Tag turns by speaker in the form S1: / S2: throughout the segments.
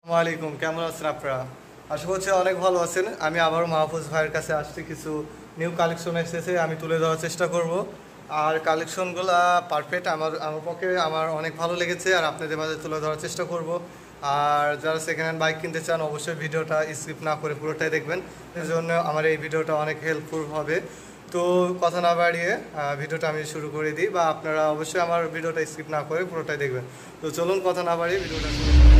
S1: ওয়ালাইকুম, কেমন আছেন আপনারা? আশা করছি অনেক ভালো আছেন। আমি আবারও মাহফুজ ভাইয়ের কাছে আসছি, কিছু নিউ কালেকশন এসেছে, আমি তুলে দেওয়ার চেষ্টা করব। আর কালেকশনগুলো পারফেক্ট, আমার পক্ষে আমার অনেক ভালো লেগেছে, আর আপনাদের মাঝে তুলে ধরার চেষ্টা করব। আর যারা সেকেন্ড হ্যান্ড বাইক কিনতে চান অবশ্যই ভিডিওটা স্কিপ না করে পুরোটাই দেখবেন, এর জন্য আমার এই ভিডিওটা অনেক হেল্পফুল হবে। তো কথা না বাড়িয়ে ভিডিওটা আমি শুরু করে দিই, বা আপনারা অবশ্যই আমার ভিডিওটা স্কিপ না করে পুরোটাই দেখবেন। তো চলুন কথা না বাড়িয়ে ভিডিওটা শুরু করি।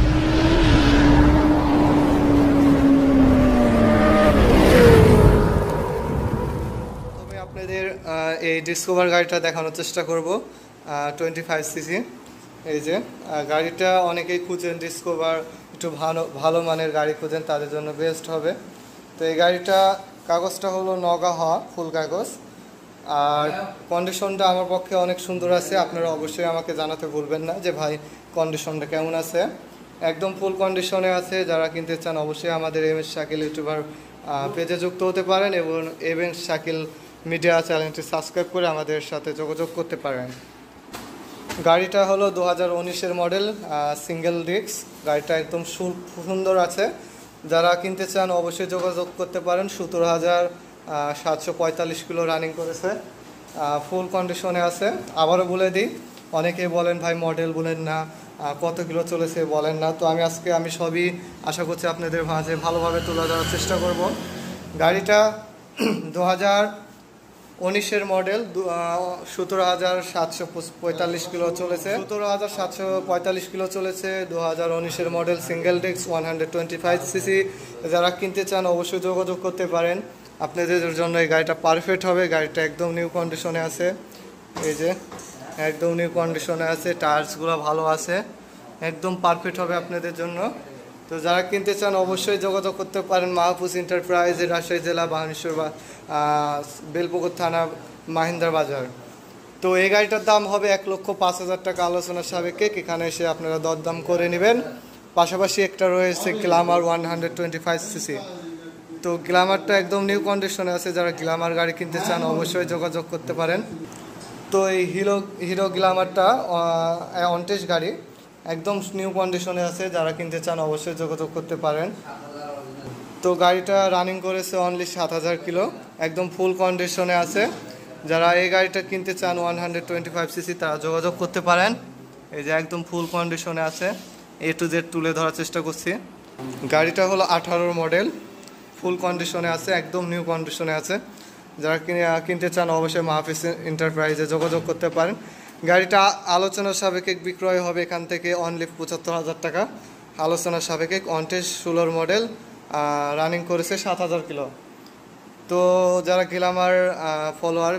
S1: আপনাদের এই ডিসকভার গাড়িটা দেখানোর চেষ্টা করব। 25cc, এই যে গাড়িটা অনেকেই খুঁজেন, ডিসকভার একটু ভালো ভালো মানের গাড়ি খুঁজেন, তাদের জন্য বেস্ট হবে। তো এই গাড়িটা কাগজটা হলো নগা হওয়া, ফুল কাগজ, আর কন্ডিশনটা আমার পক্ষে অনেক সুন্দর আছে। আপনারা অবশ্যই আমাকে জানাতে ভুলবেন না যে ভাই কন্ডিশনটা কেমন আছে। একদম ফুল কন্ডিশনে আছে। যারা কিনতে চান অবশ্যই আমাদের এম এস শাকিল ইউটিউবার পেজে যুক্ত হতে পারেন, এবং এম এস শাকিল মিডিয়া চ্যানেলটি সাবস্ক্রাইব করে আমাদের সাথে যোগাযোগ করতে পারেন। গাড়িটা হলো 2019-এর মডেল, সিঙ্গেল ডিস্ক। গাড়িটা একদম সুন্দর আছে। যারা কিনতে চান অবশ্যই যোগাযোগ করতে পারেন। 17,745 কিলো রানিং করেছে, ফুল কন্ডিশনে আছে। আবারও বলে দিই, অনেকেই বলেন ভাই মডেল বলেন না, কত কিলো চলেছে বলেন না। তো আমি সবই আশা করছি আপনাদের মাঝে ভালোভাবে তুলে ধরার চেষ্টা করব। গাড়িটা 2019-এর মডেল, 17,745 কিলো চলেছে। 17,745 কিলো চলেছে, 2019-এর মডেল, সিঙ্গেল ডিস্ক, 125cc। যারা কিনতে চান অবশ্যই যোগাযোগ করতে পারেন। আপনাদের জন্য এই গাড়িটা পারফেক্ট হবে। গাড়িটা একদম নিউ কন্ডিশনে আছে, এই যে একদম নিউ কন্ডিশনে আছে, টায়ার্সগুলো ভালো আছে, একদম পারফেক্ট হবে আপনাদের জন্য। তো যারা কিনতে চান অবশ্যই যোগাযোগ করতে পারেন মাহফুজ এন্টারপ্রাইজ, রাজশাহী জেলা, বাহানেশ্বর বা বেলপুকুর থানা, মাহিন্দার বাজার। তো এই গাড়িটার দাম হবে 1,05,000 টাকা আলোচনার সাপেক্ষে। এখানে এসে আপনারা দরদাম করে নেবেন। পাশাপাশি একটা রয়েছে গ্ল্যামার 125cc। তো গ্ল্যামারটা একদম নিউ কন্ডিশনে আছে। যারা গ্ল্যামার গাড়ি কিনতে চান অবশ্যই যোগাযোগ করতে পারেন। তো এই হিরো গ্ল্যামারটা অনটেস্ট গাড়ি, একদম নিউ কন্ডিশনে আছে। যারা কিনতে চান অবশ্যই যোগাযোগ করতে পারেন। তো গাড়িটা রানিং করেছে অনলি 7,000 কিলো, একদম ফুল কন্ডিশনে আছে। যারা এই গাড়িটা কিনতে চান 125cc, তারা যোগাযোগ করতে পারেন। এই যে একদম ফুল কন্ডিশনে আছে, A to Z তুলে ধরার চেষ্টা করছি। গাড়িটা হলো 18-র মডেল, ফুল কন্ডিশনে আছে, একদম নিউ কন্ডিশনে আছে। যারা কিনতে চান অবশ্যই মাহফুজ এন্টারপ্রাইজে যোগাযোগ করতে পারেন। গাড়িটা আলোচনার সাপেক্ষে বিক্রয় হবে এখান থেকে অনলি 75,000 টাকা আলোচনার সাপেক্ষে। 16 মডেল, রানিং করেছে 7,000 কিলো। তো যারা গ্ল্যামার ফলোয়ার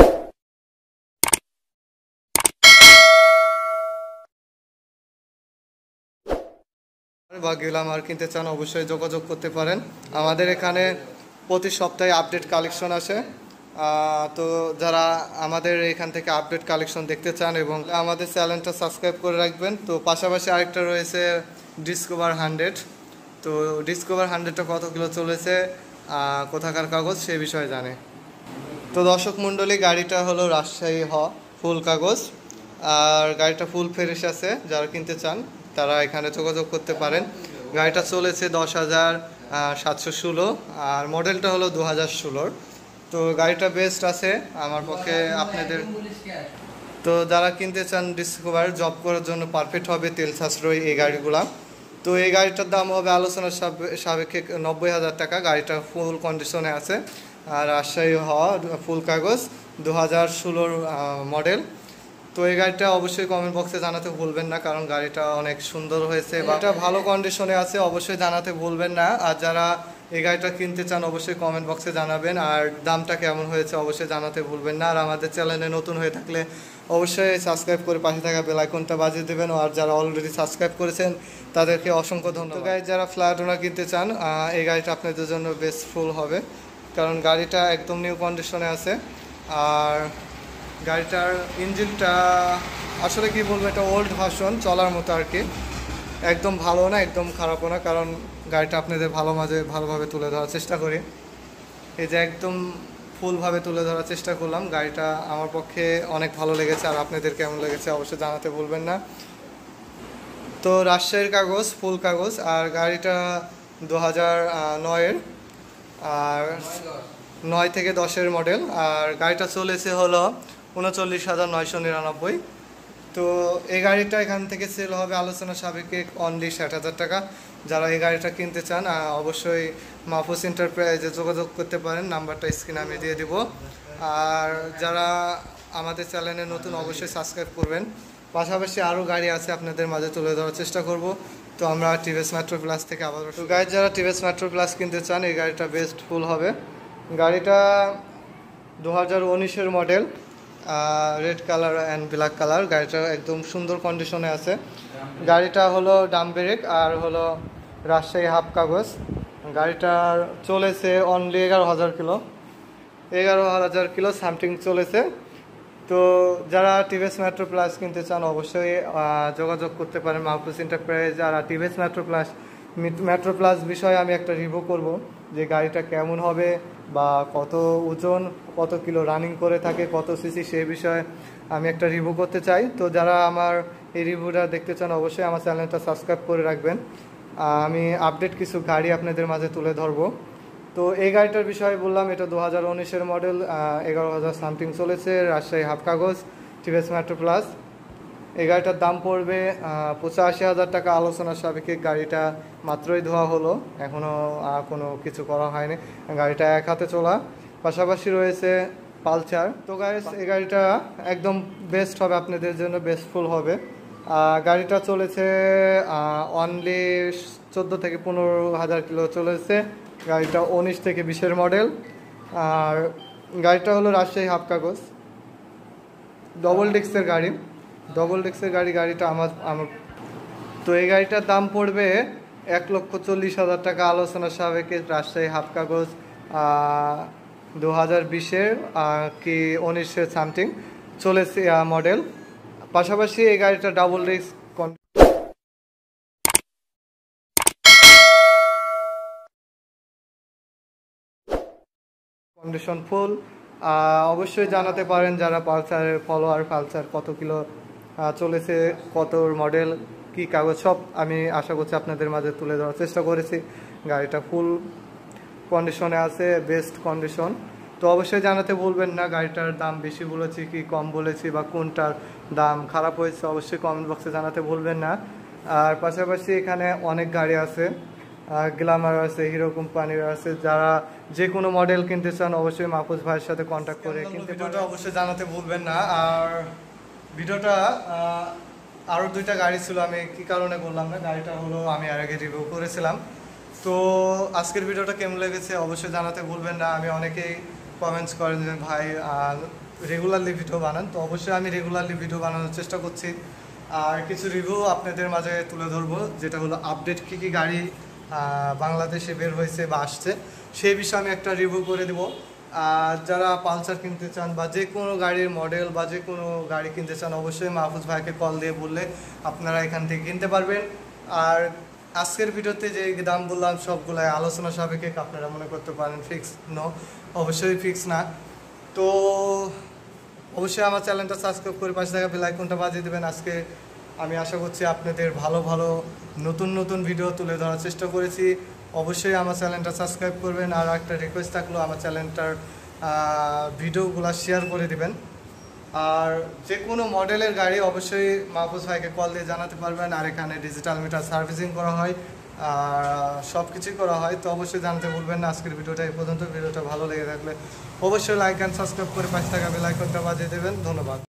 S1: বা গ্ল্যামার কিনতে চান অবশ্যই যোগাযোগ করতে পারেন। আমাদের এখানে প্রতি সপ্তাহে আপডেট কালেকশন আসে। তো যারা আমাদের এখান থেকে আপডেট কালেকশন দেখতে চান এবং আমাদের চ্যানেলটা সাবস্ক্রাইব করে রাখবেন। তো পাশাপাশি আরেকটা রয়েছে ডিসকভার 100। তো ডিসকভার 100টা কত কিলো চলেছে, কোথাকার কাগজ, সে বিষয়ে জানে। তো দর্শক মণ্ডলী, গাড়িটা হলো রাজশাহী ফুল কাগজ, আর গাড়িটা ফুল ফ্রেশ আছে। যারা কিনতে চান তারা এখানে যোগাযোগ করতে পারেন। গাড়িটা চলেছে 10,716, আর মডেলটা হলো 2016। তো গাড়িটা বেস্ট আছে আমার পক্ষে আপনাদের। তো যারা কিনতে চান ডিসকভার, জব করার জন্য পারফেক্ট হবে, তেল সাশ্রয়ী এই গাড়িগুলা। তো এই গাড়িটার দাম হবে আলোচনার সাপেক্ষে 90,000 টাকা। গাড়িটা ফুল কন্ডিশনে আছে, আর রাজশাহী ফুল কাগজ, 2016 মডেল। তো এই গাড়িটা অবশ্যই কমেন্ট বক্সে জানাতে ভুলবেন না, কারণ গাড়িটা অনেক সুন্দর হয়েছে বা এটা ভালো কন্ডিশনে আছে, অবশ্যই জানাতে ভুলবেন না। আর যারা এই গাড়িটা কিনতে চান অবশ্যই কমেন্ট বক্সে জানাবেন, আর দামটা কেমন হয়েছে অবশ্যই জানাতে ভুলবেন না। আর আমাদের চ্যানেলে নতুন হয়ে থাকলে অবশ্যই সাবস্ক্রাইব করে পাশে থাকা বেল আইকনটা বাজিয়ে দেবেন। আর যারা অলরেডি সাবস্ক্রাইব করেছেন তাদেরকে অসংখ্য ধন্যবাদ। গাড়ি যারা ফ্ল্যাট ওনার কিনতে চান, এই গাড়িটা আপনাদের জন্য বেস্টফুল হবে, কারণ গাড়িটা একদম নিউ কন্ডিশনে আছে। আর গাড়িটার ইঞ্জিনটা আসলে কি বলবো, এটা ওল্ড ভার্সন, চলার মতো আর কি, একদম ভালো না একদম খারাপও না, কারণ গাড়িটা আপনাদের ভালোভাবে তুলে ধরার চেষ্টা করি। এই যে একদম ফুলভাবে তুলে ধরার চেষ্টা করলাম। গাড়িটা আমার পক্ষে অনেক ভালো লেগেছে, আর আপনাদের কেমন লেগেছে অবশ্যই জানাতে ভুলবেন না। তো রাজশাহীর কাগজ, ফুল কাগজ, আর গাড়িটা 2009-এর, আর 9 থেকে 10-এর মডেল। আর গাড়িটা চলেছে হলো 39,999। তো এই গাড়িটা এখান থেকে সেল হবে আলোচনা সাপেক্ষে অনলি 60,000 টাকা। যারা এই গাড়িটা কিনতে চান অবশ্যই মাহফুজ এন্টারপ্রাইজে যোগাযোগ করতে পারেন, নাম্বারটা স্ক্রিনে আমি দিয়ে দিব। আর যারা আমাদের চ্যানেলে নতুন অবশ্যই সাবস্ক্রাইব করবেন। পাশাপাশি আরও গাড়ি আছে আপনাদের মাঝে তুলে ধরার চেষ্টা করব। তো আমরা টিভিএস মেট্রো প্লাস থেকে আবার তো গাড়ি যারা টিভিএস মেট্রো প্লাস কিনতে চান এই গাড়িটা বেস্ট ফুল হবে। গাড়িটা 2019-এর model, red colour and black colour. গাড়িটা একদম সুন্দর কন্ডিশনে আছে। গাড়িটা হলো ডাম ব্রেক আর হলো রাজশাহী হাফ কাগজ। গাড়িটার চলেছে অনলি 11,000 কিলো, 11,000 কিলো সামথিং চলেছে। তো যারা টিভিএস মেট্রো প্লাস কিনতে চান অবশ্যই যোগাযোগ করতে পারেন মাহফুজ এন্টারপ্রাইজ। আর টিভিএস মেট্রো প্লাস বিষয়ে আমি একটা রিভিউ করব যে গাড়িটা কেমন হবে বা কত ওজন, কত কিলো রানিং করে থাকে, কত সিসি, সেই বিষয়ে আমি একটা রিভিউ করতে চাই। তো যারা আমার এই রিভিউটা দেখতে চান অবশ্যই আমার চ্যানেলটা সাবস্ক্রাইব করে রাখবেন। আমি আপডেট কিছু গাড়ি আপনাদের মাঝে তুলে ধরবো। তো এই গাড়িটার বিষয়ে বললাম, এটা 2019-এর মডেল, 11,000 সামথিং চলেছে, রাজশাহী হাফ কাগজ, টিভিএস মেট্রো প্লাস। এই গাড়িটার দাম পড়বে 85,000 টাকা আলোচনার সাপেক্ষে। গাড়িটা মাত্রই ধোয়া হলো, এখনও কোনো কিছু করা হয়নি। গাড়িটা এক হাতে চলা। পাশাপাশি রয়েছে পালসার। তো গাইস এই গাড়িটা একদম বেস্ট হবে আপনাদের জন্য, বেস্টফুল হবে। গাড়িটা চলেছে অনলি 14 থেকে 15,000 কিলো চলেছে। গাড়িটা 19 থেকে 20-এর মডেল। আর গাড়িটা হলো রাজশাহী হাফ কাগজ, ডবল ডিস্কের গাড়ি, গাড়িটা আমার। তো এই গাড়িটার দাম পড়বে 1,40,000 টাকা আলোচনার সাপেক্ষে। রাজশাহী হাফ কাগজ 2020-এর কি 19-এর সামথিং চলেছে মডেল। পাশাপাশি এই গাড়িটা ডাবল ডিস্ক কন্ডিশন ফুল। অবশ্যই জানাতে পারেন যারা পালসারের ফলোয়ার, পালসার কত কিলো চলেছে, কত মডেল, কি কাগজ, সব আমি আশা করছি আপনাদের মাঝে তুলে ধরার চেষ্টা করেছি। গাড়িটা ফুল কন্ডিশনে আছে, বেস্ট কন্ডিশন। তো অবশ্যই জানাতে ভুলবেন না গাড়িটার দাম বেশি বলেছি কি কম বলেছি বা কোনটার দাম খারাপ হয়েছে, অবশ্যই কমেন্ট বক্সে জানাতে ভুলবেন না। আর পাশাপাশি এখানে অনেক গাড়ি আছে, গ্ল্যামার আছে, হিরো কোম্পানির আছে। যারা যে কোনো মডেল কিনতে চান অবশ্যই মাহফুজ ভাইয়ের সাথে কন্ট্যাক্ট করে কিনতে। ভিডিওটা অবশ্যই জানাতে ভুলবেন না। আর ভিডিওটা আরও 2টা গাড়ি ছিল, আমি কি কারণে বললাম না, গাড়িটা হলো আমি আর আগে রিভিউ করেছিলাম। তো আজকের ভিডিওটা কেমন লেগেছে অবশ্যই জানাতে ভুলবেন না। আমি অনেকেই কমেন্টস করেন যে ভাই রেগুলারলি ভিডিও বানান, তো অবশ্যই আমি রেগুলারলি ভিডিও বানানোর চেষ্টা করছি। আর কিছু রিভিউ আপনাদের মাঝে তুলে ধরবো, যেটা হলো আপডেট কী কী গাড়ি বাংলাদেশে বের হয়েছে বা আসছে, সেই বিষয়ে আমি একটা রিভিউ করে দেবো। আর যারা পালসার কিনতে চান বা যে কোনো গাড়ির মডেল বা যে কোনো গাড়ি কিনতে চান অবশ্যই মাহফুজ ভাইকে কল দিয়ে বললে আপনারা এখান থেকে কিনতে পারবেন। আর আজকের ভিডিওতে যে দাম বললাম সবগুলাই আলোচনা সাপেক্ষে, আপনারা মনে করতে পারেন ফিক্স, অবশ্যই ফিক্স না। তো অবশ্যই আমার চ্যানেলটা সাবস্ক্রাইব করে পাশে থাকা বেল আইকনটা বাজিয়ে দেবেন। আজকে আমি আশা করছি আপনাদের ভালো ভালো নতুন ভিডিও তুলে ধরার চেষ্টা করেছি। অবশ্যই আমার চ্যানেলটা সাবস্ক্রাইব করবেন। আর একটা রিকোয়েস্ট থাকলো আমার চ্যানেলটার ভিডিওগুলো শেয়ার করে দিবেন। আর যে কোনো মডেলের গাড়ি অবশ্যই মাহফুজ ভাইকে কল দিয়ে জানাতে পারবেন। আর এখানে ডিজিটাল মিটার সার্ভিসিং করা হয়, আর সব কিছুই করা হয়। তো অবশ্যই জানতে ভুলবেন না। আজকের ভিডিওটা এই পর্যন্ত। ভিডিওটা ভালো লেগে থাকলে অবশ্যই লাইক অ্যান্ড সাবস্ক্রাইব করে পাশে থাকা বেল আইকনটা বাজিয়ে দেবেন। ধন্যবাদ।